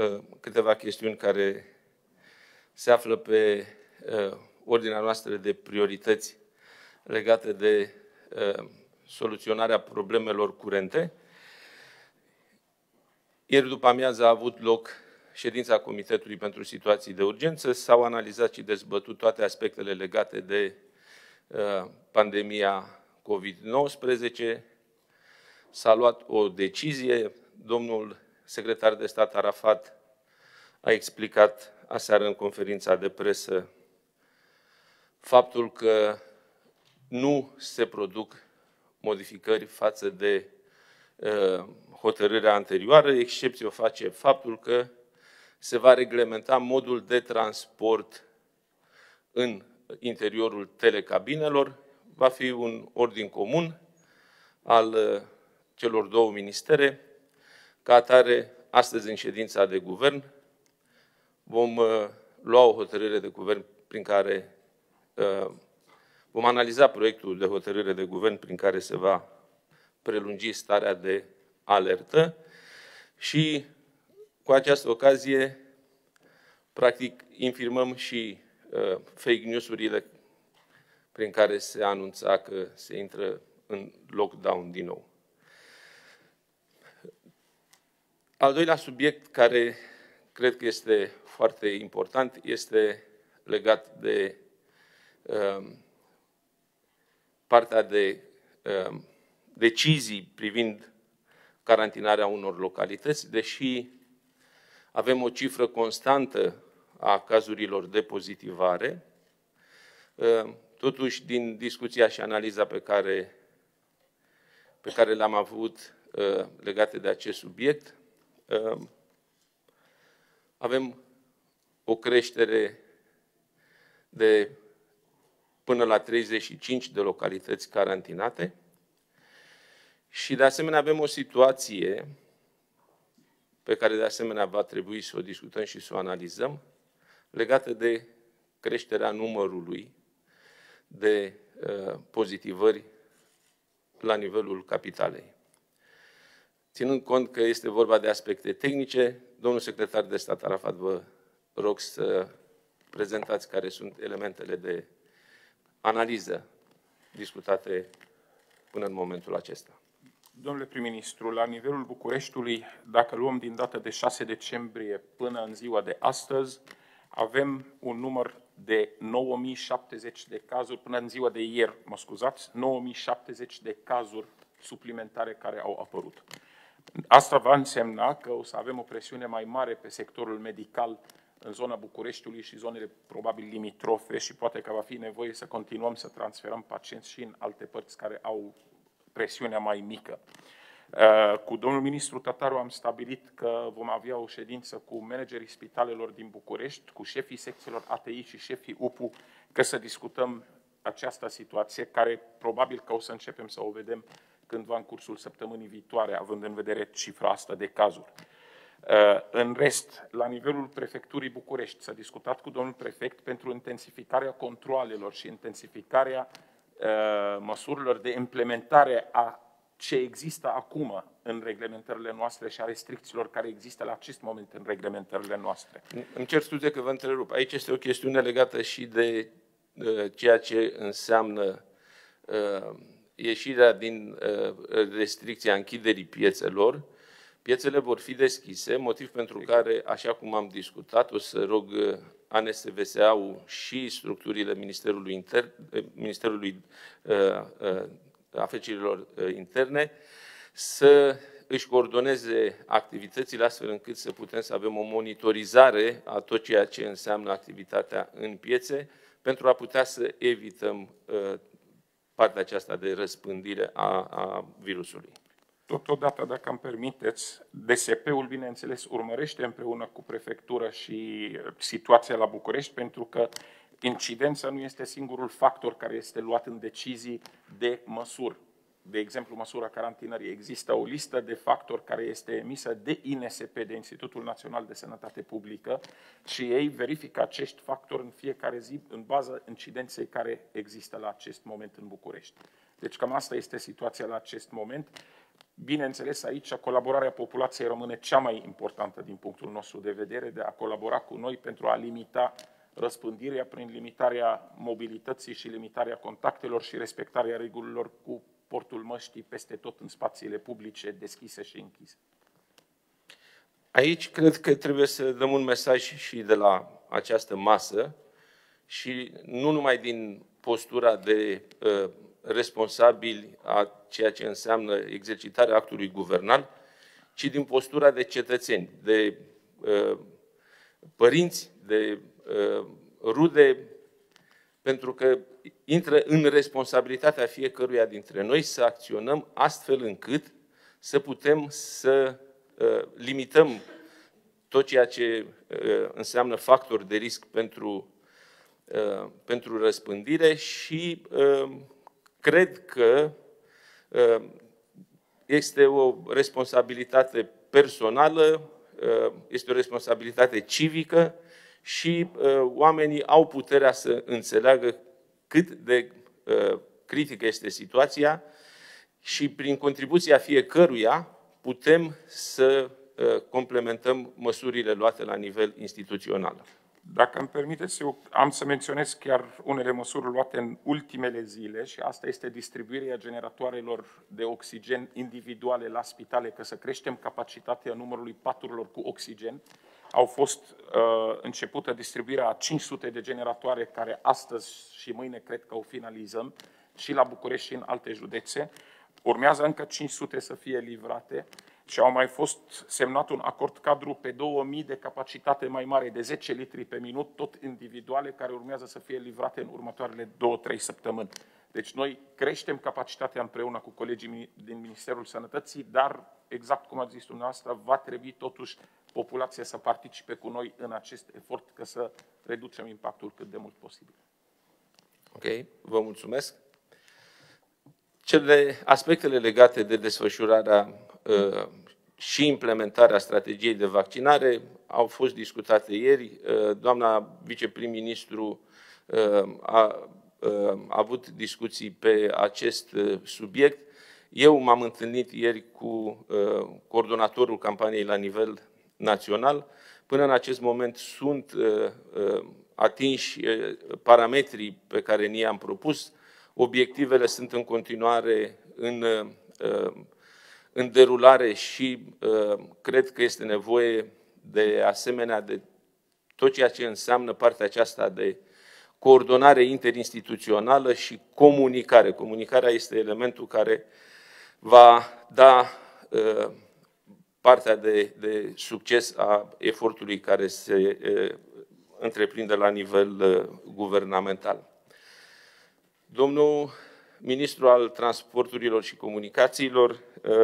câteva chestiuni care se află pe ordinea noastră de priorități legate de soluționarea problemelor curente. Ieri după amiază a avut loc ședința Comitetului pentru Situații de Urgență. S-au analizat și dezbătut toate aspectele legate de pandemia COVID-19. S-a luat o decizie. Domnul secretar de stat Arafat a explicat aseară în conferința de presă faptul că nu se produc modificări față de hotărârea anterioară. Excepție o face faptul că se va reglementa modul de transport în interiorul telecabinelor. Va fi un ordin comun al celor două ministere. Ca atare, astăzi în ședința de guvern vom lua o hotărâre de guvern prin care vom analiza proiectul de hotărâre de guvern prin care se va prelungi starea de alertă și cu această ocazie, practic, infirmăm și fake news-urile prin care se anunța că se intră în lockdown din nou. Al doilea subiect care cred că este foarte important este legat de partea de decizii privind carantinarea unor localități, deși avem o cifră constantă a cazurilor de pozitivare, totuși din discuția și analiza pe care le-am avut legate de acest subiect, avem o creștere de până la 35 de localități carantinate și de asemenea avem o situație pe care de asemenea va trebui să o discutăm și să o analizăm, legată de creșterea numărului de pozitivări la nivelul capitalei. Ținând cont că este vorba de aspecte tehnice, domnul secretar de stat Arafat, vă rog să prezentați care sunt elementele de analiză discutate până în momentul acesta. Domnule prim-ministru, la nivelul Bucureștiului, dacă luăm din data de 6 decembrie până în ziua de astăzi, avem un număr de 9070 de cazuri, până în ziua de ieri, mă scuzați, 9070 de cazuri suplimentare care au apărut. Asta va însemna că o să avem o presiune mai mare pe sectorul medical în zona Bucureștiului și zonele probabil limitrofe și poate că va fi nevoie să continuăm să transferăm pacienți și în alte părți care au presiunea mai mică. Cu domnul ministru Tătaru am stabilit că vom avea o ședință cu managerii spitalelor din București, cu șefii secțiilor ATI și șefii UPU, că să discutăm această situație, care probabil că o să începem să o vedem cândva în cursul săptămânii viitoare, având în vedere cifra asta de cazuri. În rest, la nivelul prefecturii București, s-a discutat cu domnul prefect pentru intensificarea controalelor și intensificarea măsurilor de implementare a ce există acum în reglementările noastre și a restricțiilor care există la acest moment în reglementările noastre. Îmi cer scuze că vă întrerup. Aici este o chestiune legată și de ceea ce înseamnă ieșirea din restricția închiderii piețelor. Piețele vor fi deschise, motiv pentru care, așa cum am discutat, o să rog ANSVSA-ul și structurile Ministerului Afacerilor Interne să își coordoneze activitățile astfel încât să putem să avem o monitorizare a tot ceea ce înseamnă activitatea în piețe pentru a putea să evităm partea aceasta de răspândire a virusului. Totodată, dacă îmi permiteți, DSP-ul, bineînțeles, urmărește împreună cu prefectura și situația la București, pentru că incidența nu este singurul factor care este luat în decizii de măsuri. De exemplu, măsura carantinării. Există o listă de factori care este emisă de INSP, de Institutul Național de Sănătate Publică, și ei verifică acești factori în fiecare zi în baza incidenței care există la acest moment în București. Deci cam asta este situația la acest moment. Bineînțeles, aici colaborarea populației rămâne cea mai importantă din punctul nostru de vedere, de a colabora cu noi pentru a limita răspândirea prin limitarea mobilității și limitarea contactelor și respectarea regulilor cu portul măștii peste tot în spațiile publice deschise și închise. Aici cred că trebuie să dăm un mesaj și de la această masă și nu numai din postura de responsabili a ceea ce înseamnă exercitarea actului guvernal, ci din postura de cetățeni, de părinți, de rude, pentru că intră în responsabilitatea fiecăruia dintre noi să acționăm astfel încât să putem să limităm tot ceea ce înseamnă factori de risc pentru răspândire și cred că este o responsabilitate personală, este o responsabilitate civică și oamenii au puterea să înțeleagă cât de critică este situația și prin contribuția fiecăruia putem să complementăm măsurile luate la nivel instituțional. Dacă îmi permiteți, eu am să menționez chiar unele măsuri luate în ultimele zile și asta este distribuirea generatoarelor de oxigen individuale la spitale, că să creștem capacitatea numărului paturilor cu oxigen. Au fost începută distribuirea a 500 de generatoare care astăzi și mâine cred că o finalizăm și la București și în alte județe. Urmează încă 500 să fie livrate și au mai fost semnat un acord cadru pe 2000 de capacitate mai mare, de 10 litri pe minut, tot individuale, care urmează să fie livrate în următoarele 2-3 săptămâni. Deci noi creștem capacitatea împreună cu colegii din Ministerul Sănătății, dar, exact cum ați zis dumneavoastră, va trebui totuși populația să participe cu noi în acest efort, ca să reducem impactul cât de mult posibil. Ok, vă mulțumesc. Aspectele legate de desfășurarea și implementarea strategiei de vaccinare au fost discutate ieri. Doamna viceprim-ministru a avut discuții pe acest subiect. Eu m-am întâlnit ieri cu coordonatorul campaniei la nivel național. Până în acest moment sunt atinși parametrii pe care ni i-am propus. Obiectivele sunt în continuare în derulare și cred că este nevoie de asemenea de tot ceea ce înseamnă partea aceasta de coordonare interinstituțională și comunicare. Comunicarea este elementul care va da partea de succes a efortului care se întreprinde la nivel guvernamental. Domnul ministru al Transporturilor și Comunicațiilor,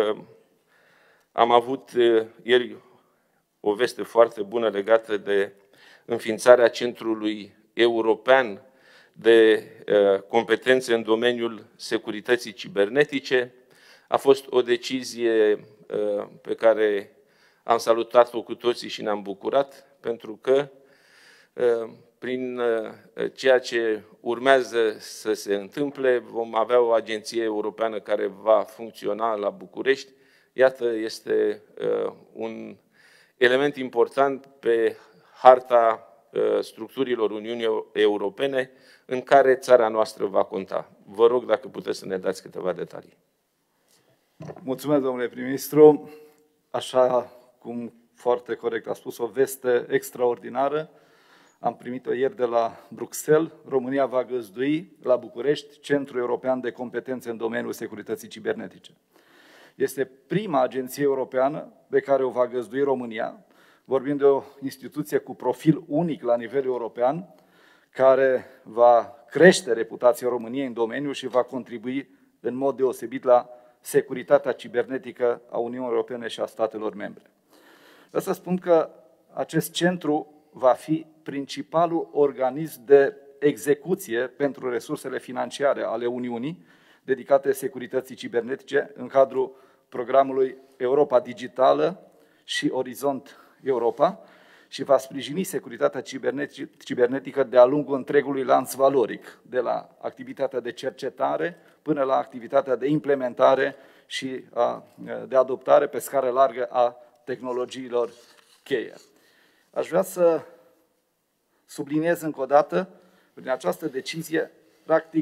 am avut ieri o veste foarte bună legată de înființarea Centrului European de competențe în domeniul securității cibernetice. A fost o decizie pe care am salutat-o cu toții și ne-am bucurat, pentru că prin ceea ce urmează să se întâmple, vom avea o agenție europeană care va funcționa la București. Iată, este un element important pe harta structurilor Uniunii Europene în care țara noastră va conta. Vă rog dacă puteți să ne dați câteva detalii. Mulțumesc, domnule prim-ministru. Așa cum foarte corect a spus, o veste extraordinară. Am primit-o ieri de la Bruxelles. România va găzdui la București Centrul European de Competențe în domeniul securității cibernetice. Este prima agenție europeană pe care o va găzdui România. Vorbim de o instituție cu profil unic la nivel european, care va crește reputația României în domeniu și va contribui în mod deosebit la securitatea cibernetică a Uniunii Europene și a statelor membre. Vreau să spun că acest centru va fi principalul organism de execuție pentru resursele financiare ale Uniunii dedicate securității cibernetice în cadrul programului Europa Digitală și Orizont Europa și va sprijini securitatea cibernetică de-a lungul întregului lanț valoric, de la activitatea de cercetare până la activitatea de implementare și de adoptare pe scară largă a tehnologiilor cheie. Aș vrea să subliniez încă o dată, prin această decizie, practic,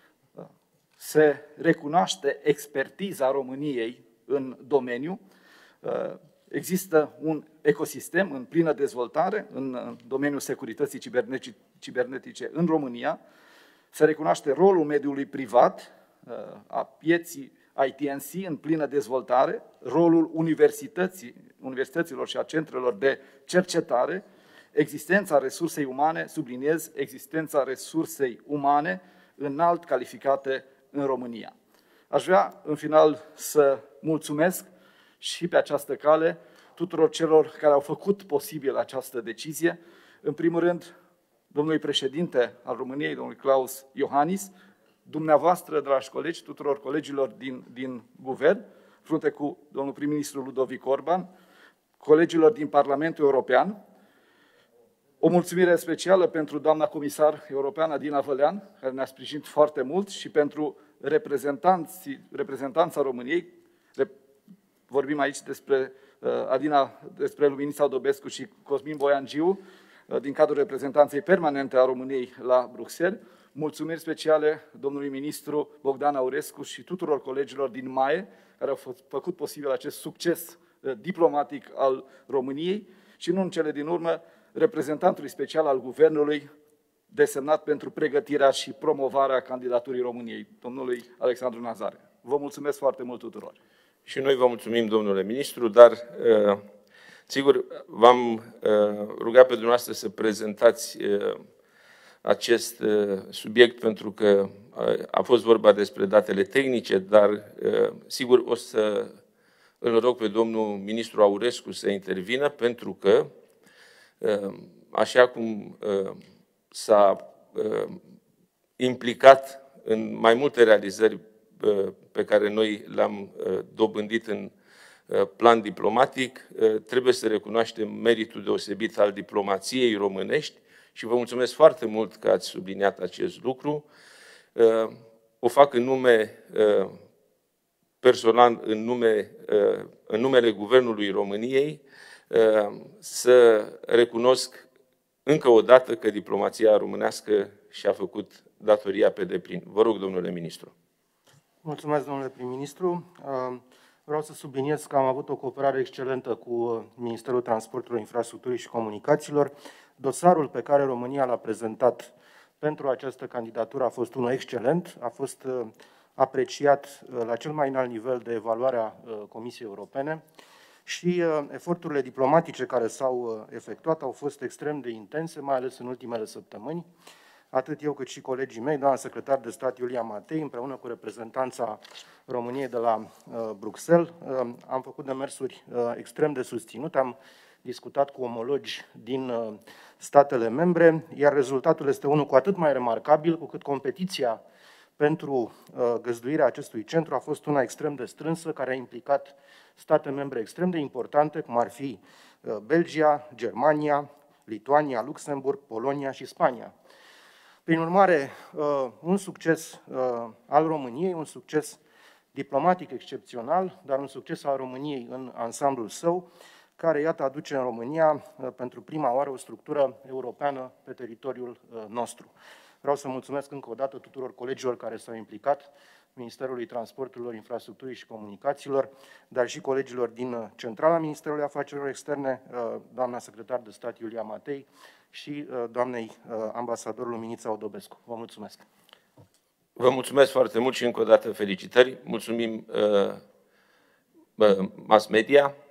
se recunoaște expertiza României în domeniu. Există un ecosistem în plină dezvoltare în domeniul securității cibernetice în România. Se recunoaște rolul mediului privat, a pieții ITNC în plină dezvoltare, rolul universităților și a centrelor de cercetare, existența resursei umane, subliniez, existența resursei umane înalt calificate în România. Aș vrea, în final, să mulțumesc și pe această cale tuturor celor care au făcut posibil această decizie. În primul rând, domnului președinte al României, domnului Klaus Iohannis, dumneavoastră, dragi colegi, tuturor colegilor din guvern, frunte cu domnul prim-ministru Ludovic Orban, colegilor din Parlamentul European. O mulțumire specială pentru doamna comisar europeană Adina Vălean, care ne-a sprijinit foarte mult, și pentru reprezentanța României. Vorbim aici despre despre Luminița Odobescu și Cosmin Boiangiu, din cadrul reprezentanței permanente a României la Bruxelles. Mulțumiri speciale domnului ministru Bogdan Aurescu și tuturor colegilor din MAE, care au făcut posibil acest succes diplomatic al României și, nu în cele din urmă, reprezentantului special al Guvernului desemnat pentru pregătirea și promovarea candidaturii României, domnului Alexandru Nazare. Vă mulțumesc foarte mult tuturor! Și noi vă mulțumim, domnule ministru, dar sigur v-am rugat pe dumneavoastră să prezentați acest subiect pentru că a fost vorba despre datele tehnice, dar sigur o să îl rog pe domnul ministru Aurescu să intervină, pentru că așa cum s-a implicat în mai multe realizări pe care noi le-am dobândit în plan diplomatic, trebuie să recunoaștem meritul deosebit al diplomației românești și vă mulțumesc foarte mult că ați subliniat acest lucru. O fac în nume personal, în numele Guvernului României, să recunosc încă o dată că diplomația românească și-a făcut datoria pe deplin. Vă rog, domnule ministru. Mulțumesc, domnule prim-ministru. Vreau să subliniez că am avut o cooperare excelentă cu Ministerul Transporturilor, Infrastructurii și Comunicațiilor. Dosarul pe care România l-a prezentat pentru această candidatură a fost unul excelent, a fost apreciat la cel mai înalt nivel de evaluare a Comisiei Europene și eforturile diplomatice care s-au efectuat au fost extrem de intense, mai ales în ultimele săptămâni. Atât eu cât și colegii mei, doamna secretar de stat Iulia Matei, împreună cu reprezentanța României de la Bruxelles, am făcut demersuri extrem de susținute, am discutat cu omologi din statele membre, iar rezultatul este unul cu atât mai remarcabil, cu cât competiția pentru găzduirea acestui centru a fost una extrem de strânsă, care a implicat state membre extrem de importante, cum ar fi Belgia, Germania, Lituania, Luxemburg, Polonia și Spania. Prin urmare, un succes al României, un succes diplomatic excepțional, dar un succes al României în ansamblul său, care, iată, aduce în România pentru prima oară o structură europeană pe teritoriul nostru. Vreau să mulțumesc încă o dată tuturor colegilor care s-au implicat, Ministerului Transporturilor, Infrastructurii și Comunicațiilor, dar și colegilor din Centrala Ministerului Afacerilor Externe, doamna secretar de stat Iulia Matei și doamnei ambasador Luminița Odobescu. Vă mulțumesc! Vă mulțumesc foarte mult și încă o dată felicitări. Mulțumim mass media.